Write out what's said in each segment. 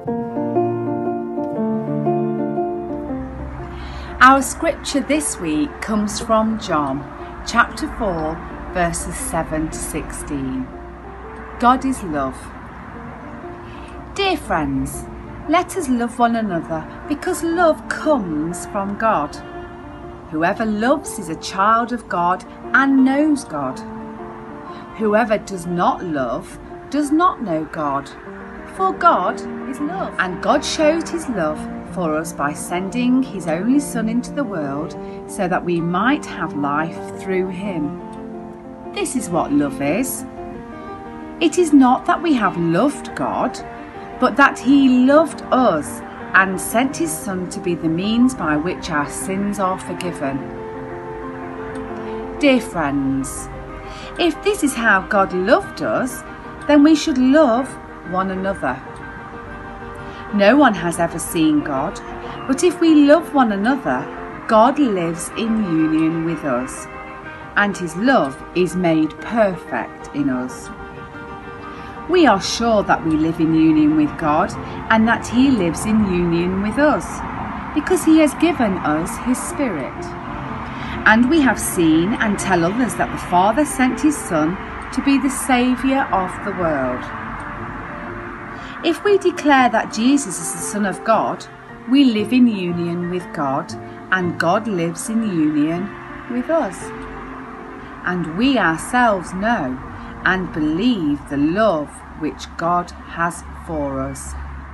Our scripture this week comes from John, chapter 4, verses 7 to 16. God is love. Dear friends, let us love one another because love comes from God. Whoever loves is a child of God and knows God. Whoever does not love does not know God, for God is love. And God showed his love for us by sending his only Son into the world so that we might have life through him. This is what love is. It is not that we have loved God, but that he loved us and sent his Son to be the means by which our sins are forgiven. Dear friends, if this is how God loved us, then we should love one another. No one has ever seen God, but if we love one another, God lives in union with us, and his love is made perfect in us. We are sure that we live in union with God and that he lives in union with us, because he has given us his Spirit. And we have seen and tell others that the Father sent his Son to be the Saviour of the world. If we declare that Jesus is the Son of God, we live in union with God, and God lives in union with us. And we ourselves know and believe the love which God has for us.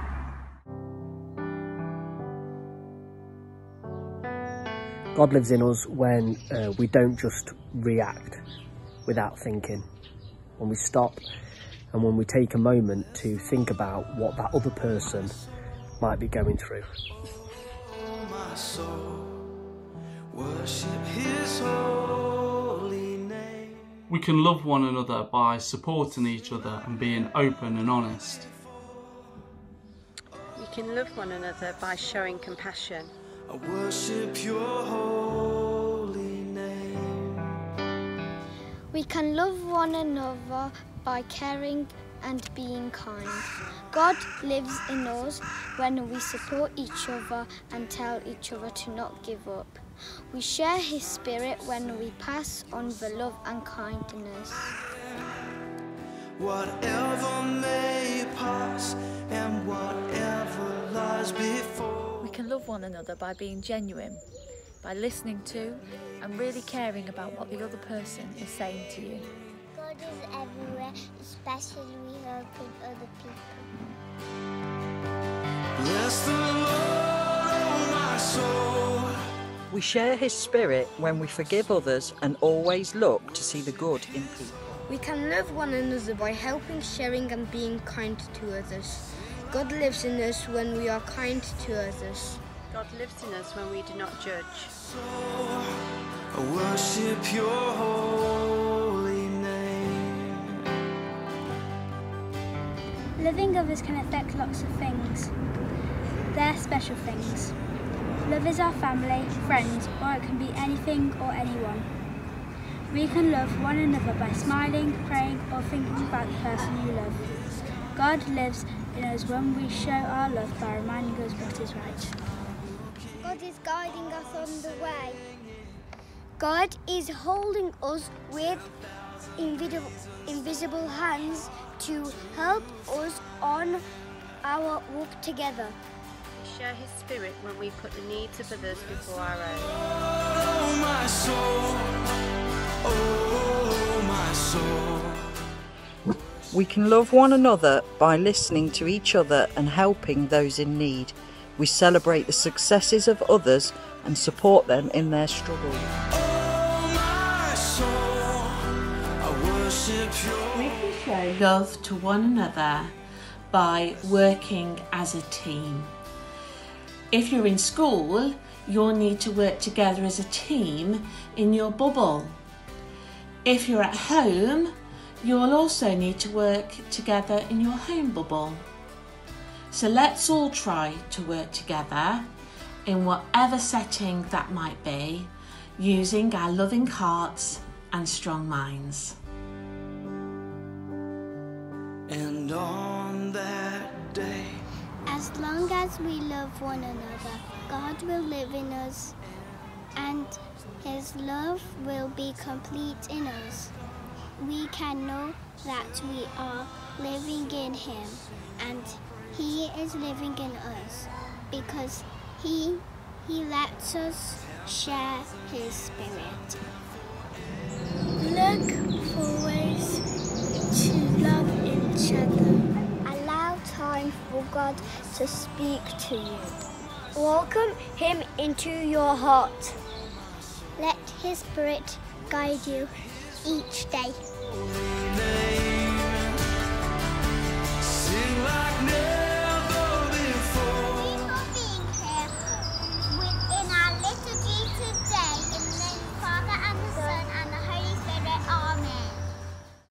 God lives in us when we don't just react without thinking, when we stop and when we take a moment to think about what that other person might be going through. My soul, worship his holy name. We can love one another by supporting each other and being open and honest. We can love one another by showing compassion. I worship your holy name. We can love one another by caring and being kind. God lives in us when we support each other and tell each other to not give up. We share his Spirit when we pass on the love and kindness. Whatever may pass and whatever lies before. We can love one another by being genuine, by listening to and really caring about what the other person is saying to you. God is everywhere, especially helping other people. Bless the Lord, oh my soul. We share his Spirit when we forgive others and always look to see the good in people. We can love one another by helping, sharing and being kind to others. God lives in us when we are kind to others. God lives in us when we do not judge. I worship your holy name. Loving others can affect lots of things. They're special things. Love is our family, friends, or it can be anything or anyone. We can love one another by smiling, praying, or thinking about the person you love. God lives in us when we show our love by reminding us what is right. God is guiding us on the way. God is holding us with invisible hands to help us on our walk together. We share his Spirit when we put the needs of others before our own. Oh my soul, oh my soul. We can love one another by listening to each other and helping those in need. We celebrate the successes of others and support them in their struggle. Oh my soul, I worship your. We can show love to one another by working as a team. If you're in school, you'll need to work together as a team in your bubble. If you're at home, you'll also need to work together in your home bubble. So let's all try to work together in whatever setting that might be, using our loving hearts and strong minds. And on that day, as As long as we love one another, God will live in us and His love will be complete in us. We can know that we are living in Him and He is living in us because He lets us share His Spirit. Look for ways to love each other. Allow time for God to speak to you. Welcome Him into your heart. Let His Spirit guide you each day.